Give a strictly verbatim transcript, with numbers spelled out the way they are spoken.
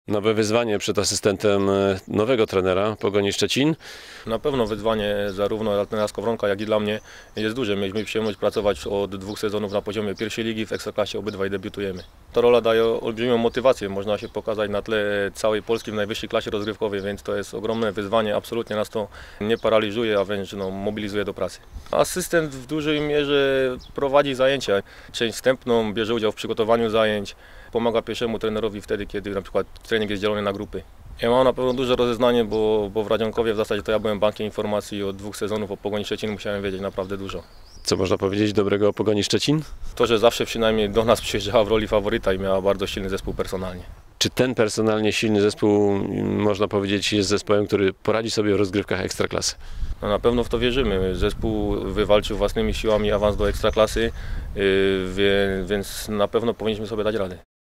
Nowe wyzwanie przed asystentem nowego trenera Pogoni Szczecin. Na pewno wyzwanie zarówno dla trenera Skowronka, jak i dla mnie jest duże. Mieliśmy przyjemność pracować od dwóch sezonów na poziomie pierwszej ligi, w Ekstraklasie obydwaj debiutujemy. Ta rola daje olbrzymią motywację, można się pokazać na tle całej Polski w najwyższej klasie rozgrywkowej, więc to jest ogromne wyzwanie, absolutnie nas to nie paraliżuje, a wręcz no, mobilizuje do pracy. Asystent w dużej mierze prowadzi zajęcia, część wstępną, bierze udział w przygotowaniu zajęć, pomaga pierwszemu trenerowi wtedy, kiedy na przykład trening jest dzielony na grupy. Ja mam na pewno duże rozeznanie, bo, bo w Radzionkowie w zasadzie to ja byłem bankiem informacji od dwóch sezonów o Pogoni Szczecin, musiałem wiedzieć naprawdę dużo. Co można powiedzieć dobrego o Pogoni Szczecin? To, że zawsze przynajmniej do nas przyjeżdżała w roli faworyta i miała bardzo silny zespół personalnie. Czy ten personalnie silny zespół, można powiedzieć, jest zespołem, który poradzi sobie w rozgrywkach Ekstraklasy? No na pewno w to wierzymy. Zespół wywalczył własnymi siłami awans do Ekstraklasy, więc na pewno powinniśmy sobie dać radę.